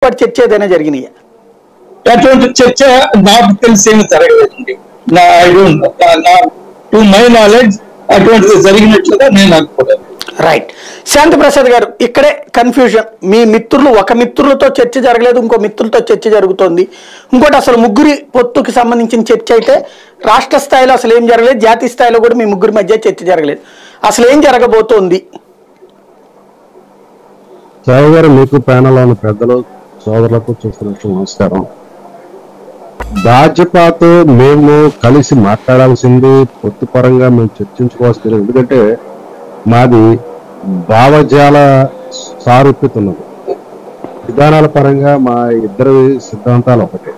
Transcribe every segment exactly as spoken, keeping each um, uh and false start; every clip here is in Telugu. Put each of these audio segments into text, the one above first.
పాటు చర్చ ఏదైనా జరిగినాయా? అటువంటి చర్చ నాకు తెలిసేమి జరగలేదండి. నా టు మై నాలెడ్జ్ అటువంటిది జరిగినట్లుగా నేను అనుకోలేదు. రైట్. శాంతిప్రసాద్ గారు, ఇక్కడే కన్ఫ్యూజన్. మీ మిత్రులు ఒక మిత్రులతో చర్చ జరగలేదు, ఇంకో మిత్రులతో చర్చ జరుగుతోంది. ఇంకోటి అసలు ముగ్గురి పొత్తుకి సంబంధించిన చర్చ అయితే రాష్ట్ర స్థాయిలో అసలు ఏం జరగలేదు, జాతీయ స్థాయిలో కూడా మీ ముగ్గురి మధ్య చర్చ జరగలేదు. అసలు ఏం జరగబోతోంది? సాయి గారు, మీకు ప్యానల్ ఉన్న పెద్దలు సోదరులకు చూస్తున్నట్టు నమస్కారం. భాజపాతో మేము కలిసి మాట్లాడాల్సింది, పొత్తు పరంగా మేము చర్చించుకోవాల్సింది. ఎందుకంటే మాది భావజాల సారూప్యత ఉన్నది. విధానాల పరంగా మా ఇద్దరి సిద్ధాంతాలు ఒకటే.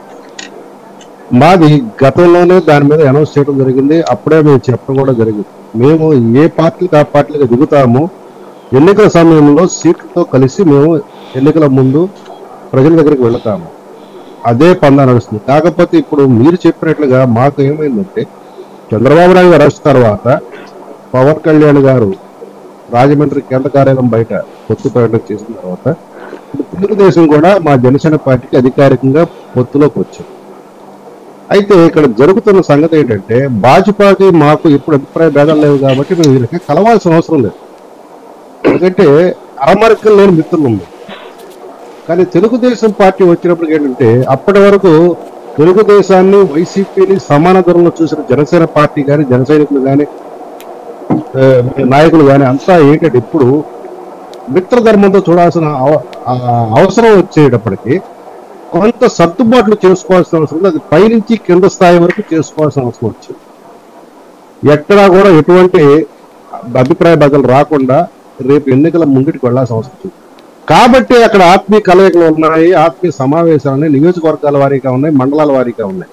మాది గతంలోనే దాని మీద అనౌన్స్ చేయడం జరిగింది. అప్పుడే మేము చెప్పడం కూడా జరిగింది. మేము ఏ పార్టీకి ఆ పార్టీలకు దిగుతాము, ఎన్నికల సమయంలో సీట్లతో కలిసి మేము ఎన్నికల ముందు ప్రజల దగ్గరికి వెళతాము. అదే పందా నడుస్తుంది. కాకపోతే ఇప్పుడు మీరు చెప్పినట్లుగా మాకు ఏమైందంటే, చంద్రబాబు నాయుడు గారు అరెస్ట్ తర్వాత పవన్ కళ్యాణ్ గారు రాజమండ్రి కేంద్ర కార్యాలయం బయట పొత్తు ప్రకటన చేసిన తర్వాత తెలుగుదేశం కూడా మా జనసేన పార్టీకి అధికారికంగా పొత్తులోకి వచ్చింది. అయితే ఇక్కడ జరుగుతున్న సంగతి ఏంటంటే, భాజపాకి మాకు ఇప్పుడు అభిప్రాయ భేదాలు లేవు కాబట్టి మేము వీళ్ళకి కలవాల్సిన అవసరం లేదు. ఎందుకంటే అరమరికలు లేని మిత్రులు ఉంది. కానీ తెలుగుదేశం పార్టీ వచ్చినప్పుడు ఏంటంటే, అప్పటి వరకు తెలుగుదేశాన్ని వైసీపీని సమాన ధరంలో చూసిన జనసేన పార్టీ కానీ జన సైనికులు కానీ నాయకులు కానీ అంతా ఏంటంటే ఇప్పుడు మిత్రధర్మంతో చూడాల్సిన అవసరం వచ్చేటప్పటికి కొంత సర్దుబాట్లు చేసుకోవాల్సిన అవసరం ఉంది. అది పైనుంచి కింద స్థాయి వరకు చేసుకోవాల్సిన అవసరం వచ్చింది. ఎక్కడా కూడా ఎటువంటి అభిప్రాయ బదులు రాకుండా రేపు ఎన్నికల ముంగిటికి వెళ్లాల్సిన అవసరం వచ్చింది. కాబట్టి అక్కడ ఆత్మీయ కలయికలు ఉన్నాయి, ఆత్మీయ సమావేశాలు ఉన్నాయి, నియోజకవర్గాల వారీగా ఉన్నాయి, మండలాల వారీగా ఉన్నాయి.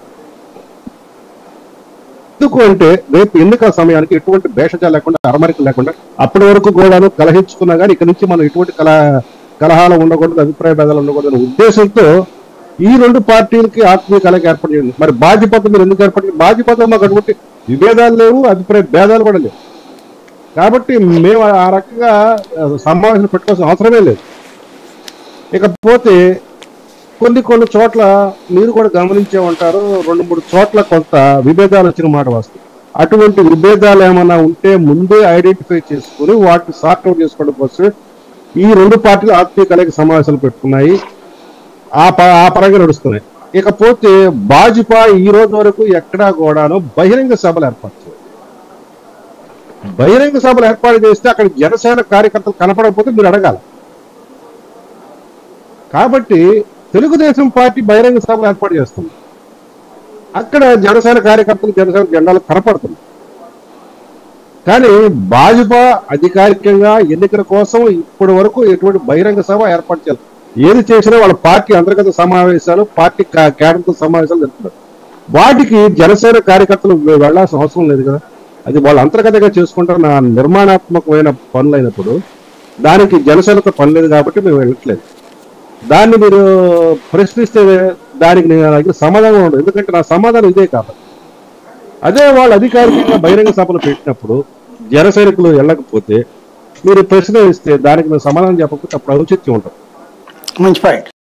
ఎందుకు అంటే రేపు ఎన్నికల సమయానికి ఎటువంటి భేషజాలు లేకుండా, అరమరికలు లేకుండా, అప్పటి వరకు కూడా కలహించుకున్నా కానీ ఇక్కడ నుంచి మనం ఎటువంటి కల కలహాలు ఉండకూడదు, అభిప్రాయ భేదాలు ఉండకూడదు అనే ఉద్దేశంతో ఈ రెండు పార్టీలకి ఆత్మీయ కలయిక ఏర్పాటు చేయండి. మరి భాజపాతో మీరు ఎందుకు ఏర్పాటు చేయండి? భాజపాతో మాకు అటువంటి విభేదాలు లేవు, అభిప్రాయ భేదాలు కూడా లేవు. కాబట్టి మేము ఆ రకంగా సమావేశం పెట్టుకోవాల్సిన అవసరమే లేదు. ఇకపోతే కొన్ని కొన్ని చోట్ల మీరు కూడా గమనించే ఉంటారు, రెండు మూడు చోట్ల కొంత విభేదాలు వచ్చిన మాట వస్తుంది. అటువంటి విభేదాలు ఏమైనా ఉంటే ముందే ఐడెంటిఫై చేసుకుని వాటిని సార్ట్అవుట్ చేసుకోవడం కోసం ఈ రెండు పార్టీలు ఆత్మీయ కలయిక సమావేశాలు పెట్టుకున్నాయి. ఆ ఆ పరంగా నడుస్తున్నాయి. ఇకపోతే భాజపా ఈ రోజు వరకు ఎక్కడా కూడాను బహిరంగ సభలు ఏర్పాటు చేయాలి. బహిరంగ సభలు ఏర్పాటు చేస్తే అక్కడ జనసేన కార్యకర్తలు కనపడకపోతే మీరు అడగాలి. కాబట్టి తెలుగుదేశం పార్టీ బహిరంగ సభలు ఏర్పాటు చేస్తుంది. అక్కడ జనసేన కార్యకర్తలు జనసేన జెండాలు కనపడుతుంది. కానీ భాజపా అధికారికంగా ఎన్నికల కోసం ఇప్పటి వరకు ఎటువంటి బహిరంగ సభ ఏర్పాటు చేయాలి. ఏది చేసినా వాళ్ళ పార్టీ అంతర్గత సమావేశాలు, పార్టీ కేడర్తో సమావేశాలు జరుగుతున్నారు. వాటికి జనసేన కార్యకర్తలు వెళ్లాల్సిన అవసరం లేదు కదా. అది వాళ్ళు అంతర్గతంగా చేసుకుంటారు. నిర్మాణాత్మకమైన పనులు అయినప్పుడు దానికి జనసేనతో పని లేదు కాబట్టి మేము వెళ్ళట్లేదు. దాన్ని మీరు ప్రశ్నిస్తే దానికి నేను దగ్గర సమాధానం ఉండదు. ఎందుకంటే నా సమాధానం ఇదే కాబట్టి. అదే వాళ్ళు అధికారికంగా బహిరంగ సభలు పెట్టినప్పుడు జన సైనికులు వెళ్ళకపోతే మీరు ప్రశ్న ఇస్తే దానికి మేము సమాధానం చెప్పకపోతే అప్పుడు ఔచిత్యం ఉంటుంది. మంచి పాయింట్.